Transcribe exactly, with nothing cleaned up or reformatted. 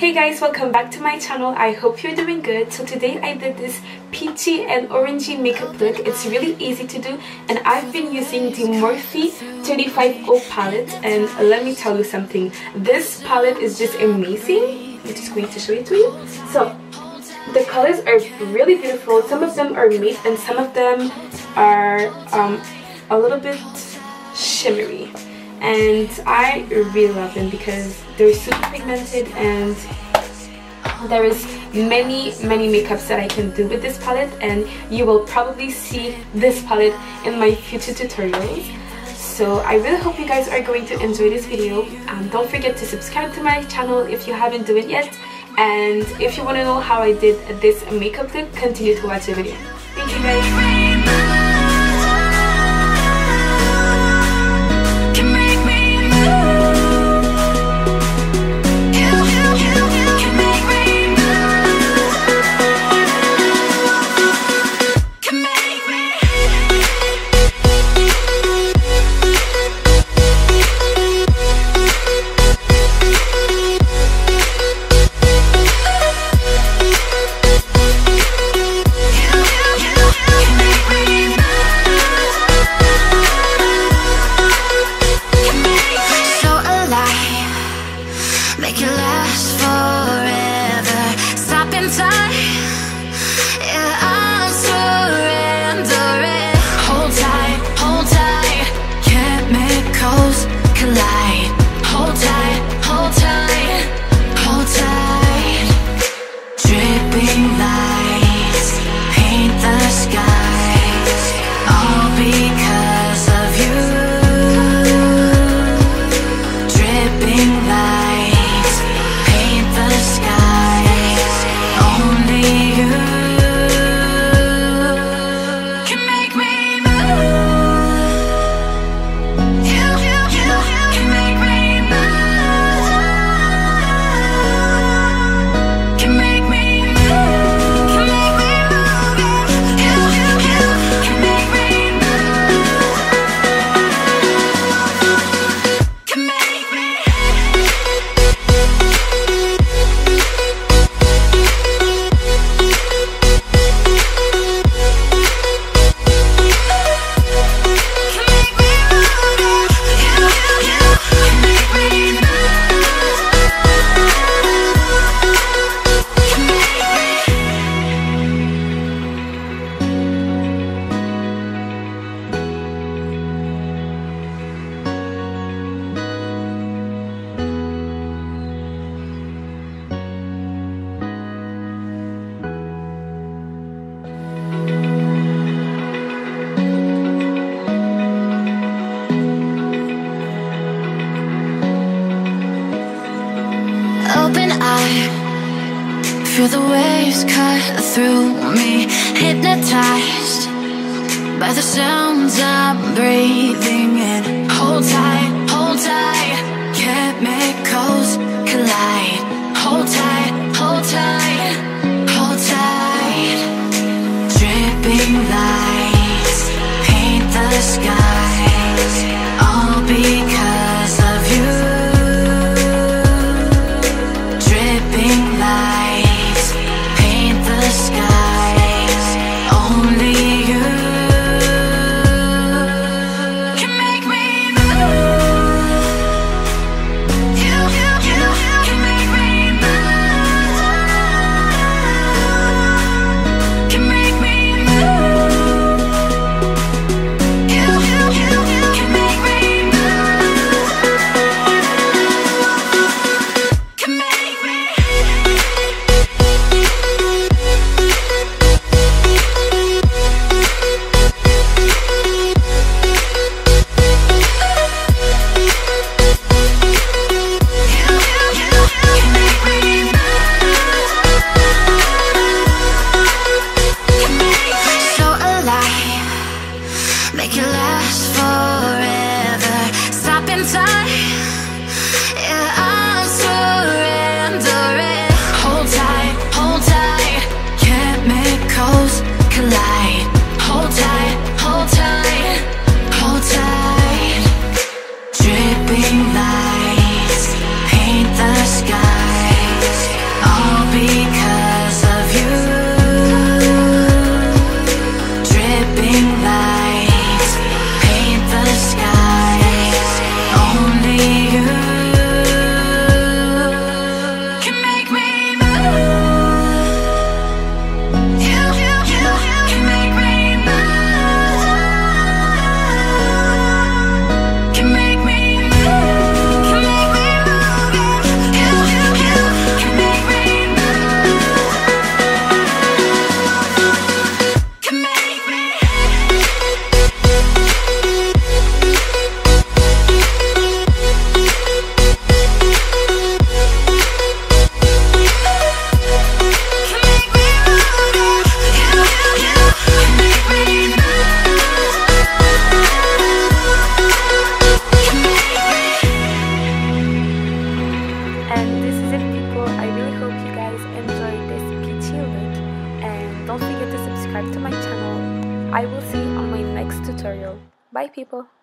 Hey guys, welcome back to my channel. I hope you're doing good. So today I did this peachy and orangey makeup look. It's really easy to do and I've been using the Morphe thirty-five O palette, and let me tell you something. This palette is just amazing. I'm just going to show it to you. So the colors are really beautiful. Some of them are matte and some of them are um, a little bit shimmery. And I really love them because they're super pigmented, and there is many many makeups that I can do with this palette, and you will probably see this palette in my future tutorials. So I really hope you guys are going to enjoy this video. Um, don't forget to subscribe to my channel if you haven't done it yet, and if you want to know how I did this makeup look, continue to watch the video. Thank you guys. Feel the waves cut through me, hypnotized by the sounds I'm breathing in. Hold tight, hold tight, chemicals collide. Hold tight, hold tight, hold tight. Dripping lights paint the skies, all because of you. Dripping lights paint the skies, only you can make me move. You, you, you can make me move. Can make me move. You, you, you can make me move. Can make me. Make it last forever. Stop in time. Yeah, I'm surrendering. Hold tight, hold tight. Chemicals collide. Hold tight, hold tight, hold tight. Dripping lights paint the skies. I will see you on my next tutorial. Bye people!